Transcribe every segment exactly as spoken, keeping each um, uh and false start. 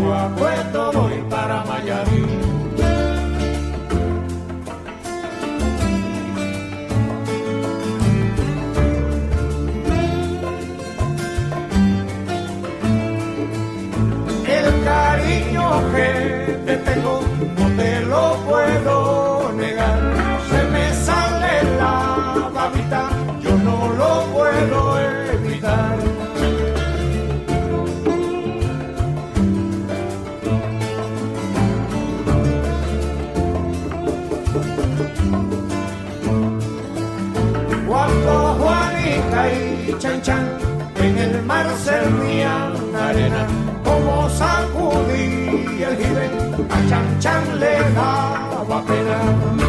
yo a Puerto voy para Mayarí. El cariño que te tengo no te lo puedo negar. Se me sale la babita, yo no lo puedo evitar. Cuando Juanita y Chan Chan en el mar servían arena, como sacudí el jibe, a Chan Chan le daba pena.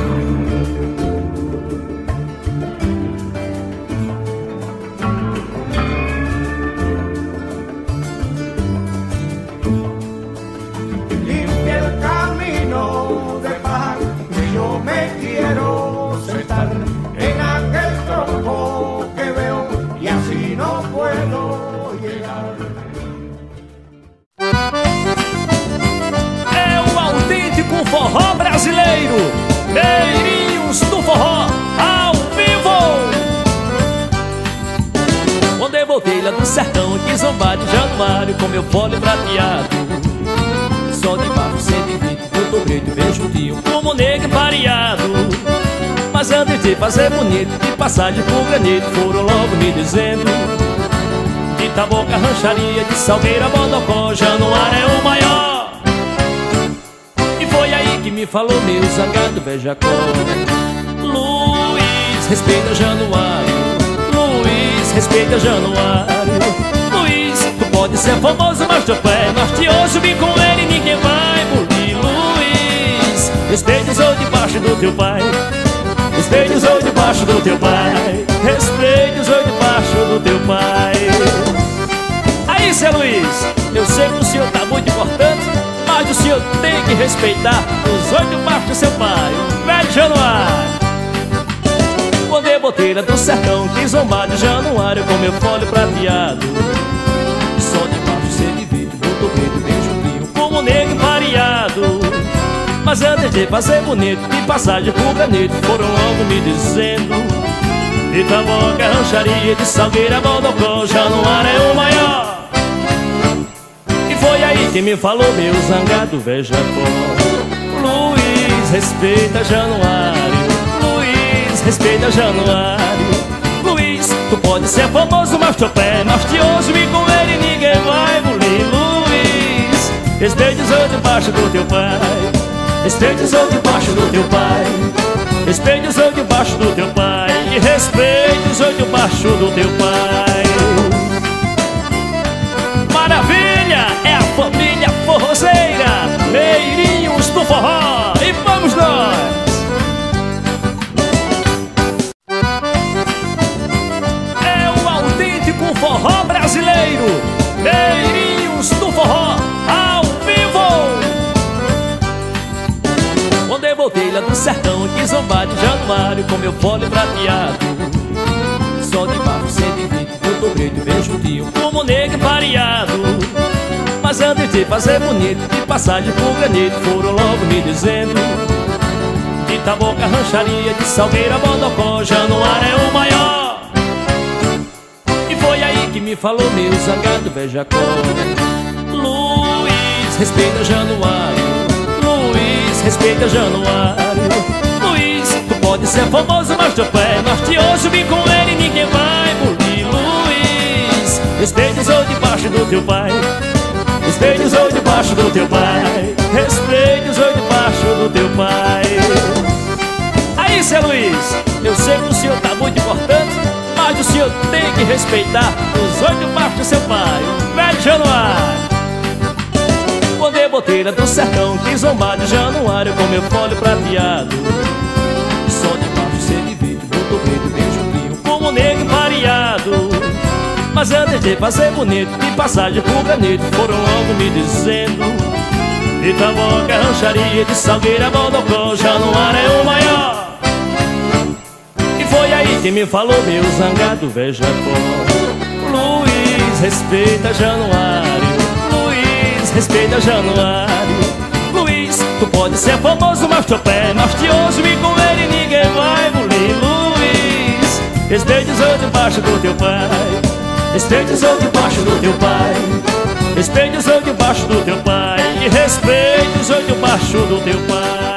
Limpia el camino de paz que yo me quiero sentar en aquel tronco que veo y así no puedo llegar. O forró brasileiro, Meirinhos do Forró, ao vivo. Quando eu voltei lá do sertão, aqui zombar de Januário, com meu fole prateado, só de baixo cento e vinte, eu tô preto bem juntinho, como negro pareado. Mas antes de fazer bonito, de passagem por granito, foram logo me dizendo: de Taboca, Rancharia, de Salgueira, Bodocó, Januário é o maior. Foi aí que me falou meu zangado Vejacó: Luiz, respeita Januário. Luiz, respeita Januário. Luiz, tu pode ser famoso, mas teu pé norteoso, vim com ele ninguém vai bulir. Luiz, respeita os outros debaixo do teu pai. Respeita os outros debaixo do teu pai. Respeita os outros debaixo do teu pai. Aí, seu Luiz, eu sei que o senhor tá muito importante, mas o senhor tem que respeitar os oito baixos do seu pai, o velho Januário. Quando eu botei lá do sertão, quis zombar de Januário com meu fole prateado, só de baixo cento e vinte, voltou preto bem juntinho, como negro pareado. Mas antes de fazer bonito, de passagem por granito, foram logo me dizendo: de Taboca, Rancharia, de Salgueira, Bodocó, Januário é o maior. Foi aí que me falou meu zangado Vejacó: Luiz, respeita Januário. Luiz, respeita Januário. Luiz, tu pode ser famoso, mas teu pé é mastioso, e com ele ninguém vai bulir. Luiz, respeita os outros debaixo do teu pai. Respeita os outros debaixo do teu pai. Respeita os outros debaixo do teu pai. E respeita os outros debaixo do teu pai. Maravilha! É a família forrozeira, Meirinhos do Forró. E vamos nós! É o autêntico forró brasileiro, Meirinhos do Forró, ao vivo. Quando eu voltei lá do sertão, quis zombar de Januário com meu fole prateado, só de baixo cento e vinte, eu tô preto bem juntinho, como negro pareado. Mas antes de fazer bonito, de passagem por granito, foram logo me dizendo: de Taboca, Rancharia, de Salgueira, Bodocó, Januário é o maior. E foi aí que me falou meu zangado Vejacó: Luiz, respeita Januário. Luiz, respeita Januário. Luiz, tu pode ser famoso, mas teu pé é norteoso, vim com ele ninguém vai bulir. Luiz, respeita os outros debaixo do teu pai. Respeita os oito debaixo do teu pai. Respeita os oito debaixo do teu pai. Aí, seu Luiz, eu sei que o senhor tá muito importante, mas o senhor tem que respeitar os oito debaixo do seu pai, o velho Januário. Quando eu botei lá do sertão, quis zombar de Januário com meu fole prateado, só de baixo cento e vinte, voltou preto bem juntinho, como negro pareado. Mas antes de fazer bonito, de passagem por granito, foram logo me dizendo: de Taboca, Rancharia, de Salgueira, Bodocó, Januário é o maior. E foi aí que me falou meu zangado Vejacó: Luiz, respeita Januário. Luiz, respeita Januário. Luiz, tu pode ser famoso, mas teu pé é mastioso e com ele ninguém vai bulir. Luiz, respeite os outros debaixo do teu pai. Respeite os outros debaixo do teu pai. Respeite os outros debaixo do teu pai. E respeite os outros debaixo do teu pai.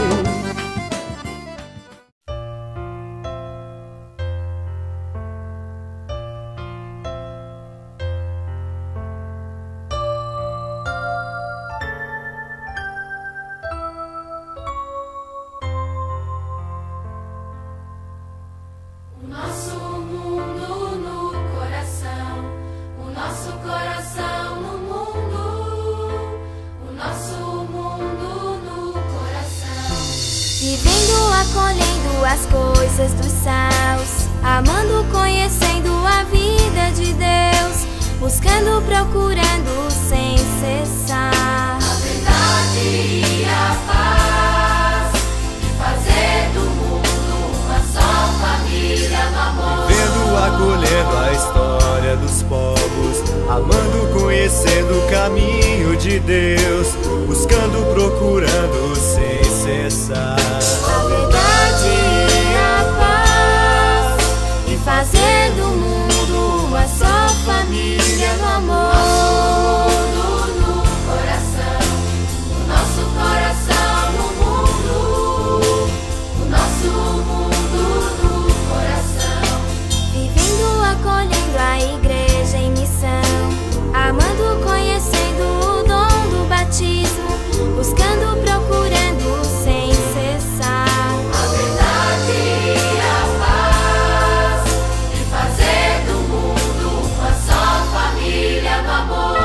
Vivendo, acolhendo as coisas dos céus, amando, conhecendo a vida de Deus, buscando, procurando sem cessar a verdade e a paz, e fazer do mundo uma só família no amor. Vivendo, acolhendo a história dos povos, amando, conhecendo o caminho de Deus, buscando, procurando sem cessar a verdade e a paz, e fazer do mundo uma só família no amor. Nosso mundo no coração, o nosso coração no mundo, o nosso mundo no coração. Vivendo, acolhendo a igreja em missão, amando, conhecendo o dom do batismo, buscando, procurando sem cessar a verdade e a paz, e fazer do mundo uma só família no amor.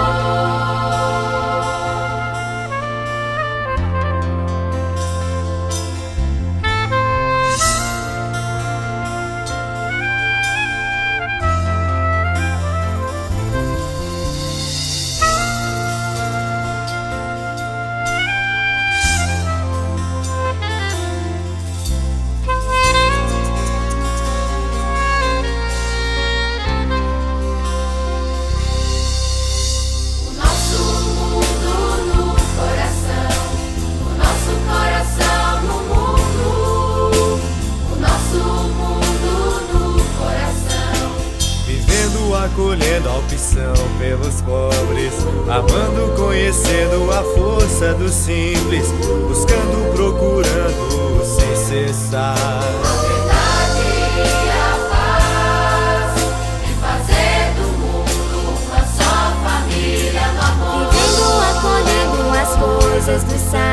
acolhendo a opção pelos pobres, amando, conhecendo a força do simples, buscando, procurando sem cessar a verdade e a paz, e fazer do mundo uma só família no amor. Vivendo, acolhendo as coisas do céu,